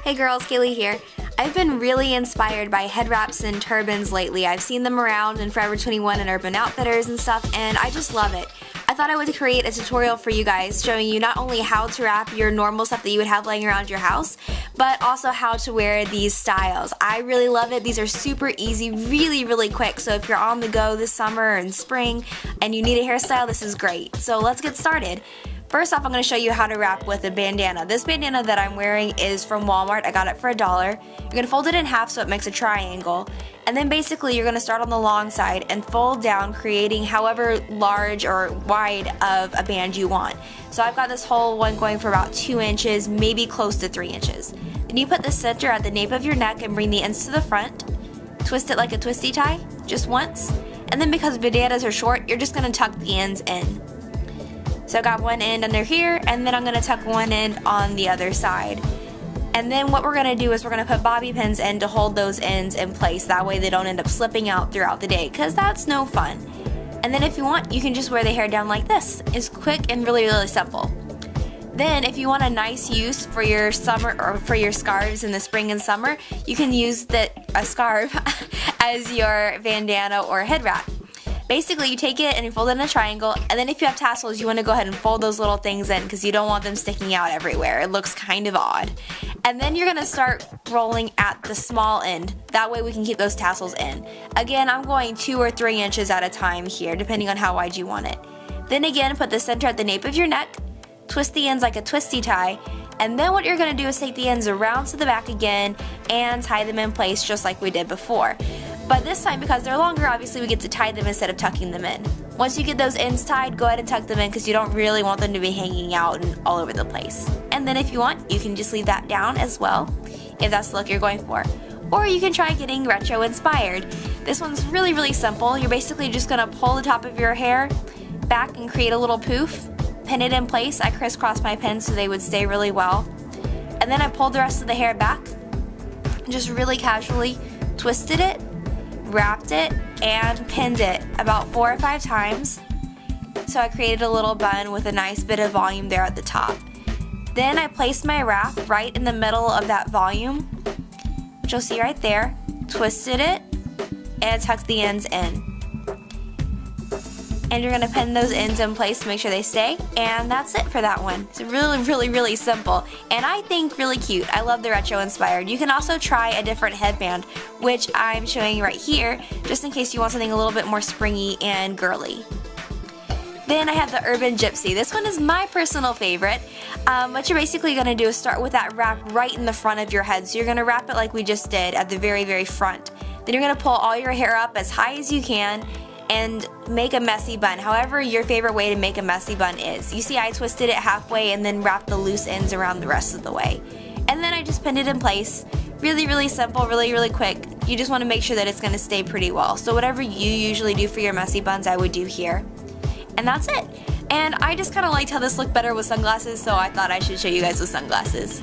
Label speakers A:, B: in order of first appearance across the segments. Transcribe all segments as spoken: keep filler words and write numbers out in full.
A: Hey girls, Kaylee here. I've been really inspired by head wraps and turbans lately. I've seen them around in Forever twenty-one and Urban Outfitters and stuff, and I just love it. I thought I would create a tutorial for you guys showing you not only how to wrap your normal stuff that you would have laying around your house, but also how to wear these styles. I really love it. These are super easy, really, really quick. So if you're on the go this summer and spring and you need a hairstyle, this is great. So let's get started. First off, I'm going to show you how to wrap with a bandana. This bandana that I'm wearing is from Walmart. I got it for a dollar. You're going to fold it in half so it makes a triangle. And then basically you're going to start on the long side and fold down, creating however large or wide of a band you want. So I've got this whole one going for about two inches, maybe close to three inches. Then you put the center at the nape of your neck and bring the ends to the front. Twist it like a twisty tie, just once. And then because bandanas are short, you're just going to tuck the ends in. So I got one end under here, and then I'm going to tuck one end on the other side. And then what we're going to do is we're going to put bobby pins in to hold those ends in place. That way they don't end up slipping out throughout the day, because that's no fun. And then if you want, you can just wear the hair down like this. It's quick and really, really simple. Then if you want a nice use for your summer or for your scarves in the spring and summer, you can use the, a scarf as your bandana or head wrap. Basically, you take it and you fold it in a triangle, and then if you have tassels, you want to go ahead and fold those little things in because you don't want them sticking out everywhere. It looks kind of odd. And then you're going to start rolling at the small end. That way we can keep those tassels in. Again, I'm going two or three inches at a time here, depending on how wide you want it. Then again, put the center at the nape of your neck, twist the ends like a twisty tie, and then what you're going to do is take the ends around to the back again and tie them in place just like we did before. But this time, because they're longer, obviously we get to tie them instead of tucking them in. Once you get those ends tied, go ahead and tuck them in because you don't really want them to be hanging out and all over the place. And then if you want, you can just leave that down as well, if that's the look you're going for. Or you can try getting retro inspired. This one's really, really simple. You're basically just going to pull the top of your hair back and create a little poof, pin it in place. I crisscrossed my pins so they would stay really well. And then I pulled the rest of the hair back, just really casually twisted it, wrapped it, and pinned it about four or five times. So I created a little bun with a nice bit of volume there at the top. Then I placed my wrap right in the middle of that volume, which you'll see right there, twisted it, and tucked the ends in. And you're going to pin those ends in place to make sure they stay, and that's it for that one. It's really, really, really simple, and I think really cute. I love the retro inspired. You can also try a different headband, which I'm showing you right here, just in case you want something a little bit more springy and girly. Then I have the Urban Gypsy. This one is my personal favorite. Um, what you're basically going to do is start with that wrap right in the front of your head. So you're going to wrap it like we just did at the very, very front. Then you're going to pull all your hair up as high as you can and make a messy bun, however your favorite way to make a messy bun is. You see I twisted it halfway and then wrapped the loose ends around the rest of the way. And then I just pinned it in place. Really, really simple, really, really quick. You just want to make sure that it's going to stay pretty well. So whatever you usually do for your messy buns, I would do here. And that's it. And I just kind of liked how this looked better with sunglasses, so I thought I should show you guys with sunglasses.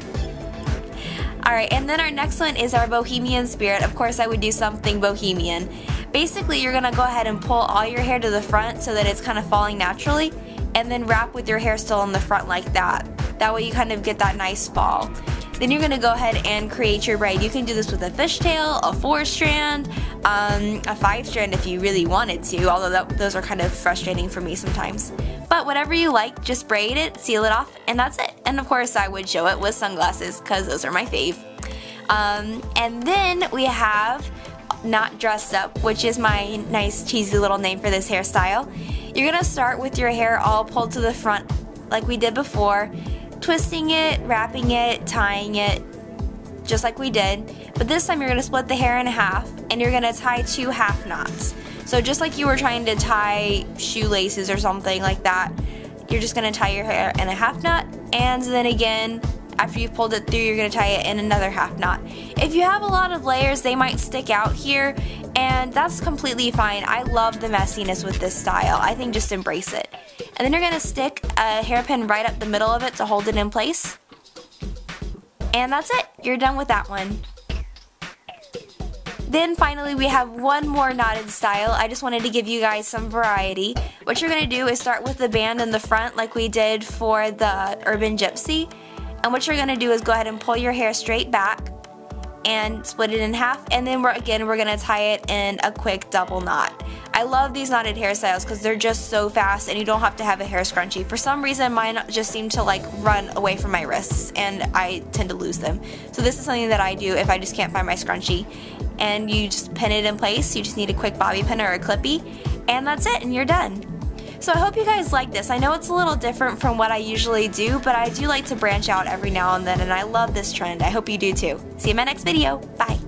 A: Alright, and then our next one is our Bohemian Spirit. Of course I would do something bohemian. Basically you're going to go ahead and pull all your hair to the front so that it's kind of falling naturally, and then wrap with your hair still in the front like that. That way you kind of get that nice fall. Then you're going to go ahead and create your braid. You can do this with a fishtail, a four strand, um, a five strand if you really wanted to, although that, those are kind of frustrating for me sometimes. But whatever you like, just braid it, seal it off, and that's it. And of course I would show it with sunglasses because those are my fave. Um, and then we have Not Dressed Up, which is my nice cheesy little name for this hairstyle. You're going to start with your hair all pulled to the front like we did before, twisting it, wrapping it, tying it, just like we did. But this time you're going to split the hair in half and you're going to tie two half knots. So just like you were trying to tie shoelaces or something like that, you're just going to tie your hair in a half knot, and then again, after you've pulled it through, you're going to tie it in another half knot. If you have a lot of layers, they might stick out here, and that's completely fine. I love the messiness with this style. I think just embrace it. And then you're going to stick a hairpin right up the middle of it to hold it in place. And that's it. You're done with that one. Then finally we have one more knotted style. I just wanted to give you guys some variety. What you're going to do is start with the band in the front like we did for the Urban Gypsy. And what you're going to do is go ahead and pull your hair straight back and split it in half, and then we're again we're going to tie it in a quick double knot. I love these knotted hairstyles because they're just so fast and you don't have to have a hair scrunchie. For some reason mine just seem to like run away from my wrists and I tend to lose them. So this is something that I do if I just can't find my scrunchie. And you just pin it in place. You just need a quick bobby pin or a clippy, and that's it, and you're done. So I hope you guys like this. I know it's a little different from what I usually do, but I do like to branch out every now and then, and I love this trend. I hope you do too. See you in my next video. Bye.